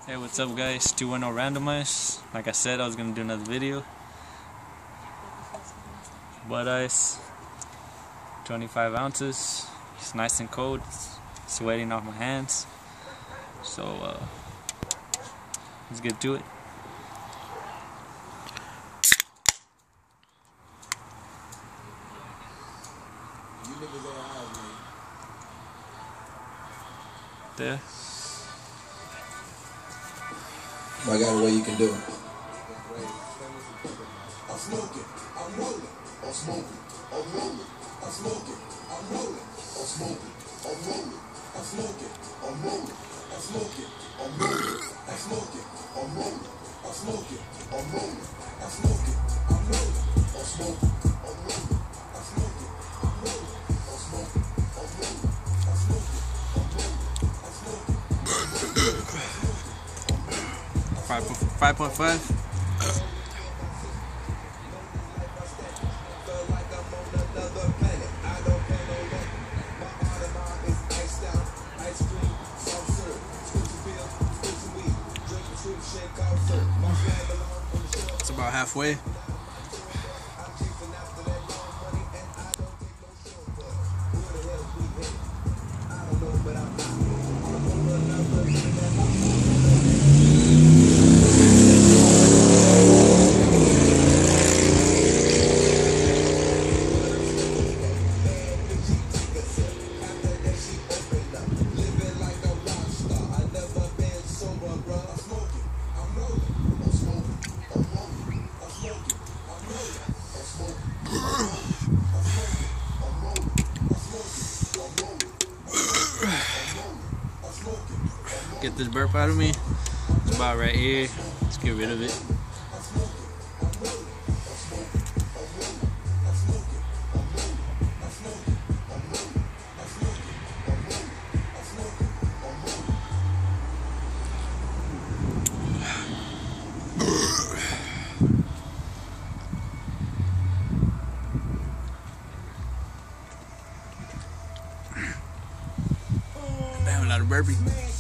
Hey, what's up guys? 210 Randomize. Like I said, I was gonna do another video. Butt ice, 25 ounces. It's nice and cold. It's sweating off my hands. So let's get to it. There. I got a way you can do it. I'm smoking, I'm rolling, I'm smoking, I'm rolling, I'm smoking, I'm rolling, I'm smoking, I'm rolling, I'm smoking, I'm rolling, I'm smoking, I'm rolling, I'm smoking, I'm rolling, I'm smoking, I'm rolling, I'm smoking, I'm rolling, I'm smoking, I'm rolling, I'm smoking, I'm rolling, I'm smoking, I'm rolling, I'm smoking, I'm rolling, I'm smoking, 5.5. It's about halfway. Get this burp out of me. It's about right here. Let's get rid of it. Damn, a lot of burpee.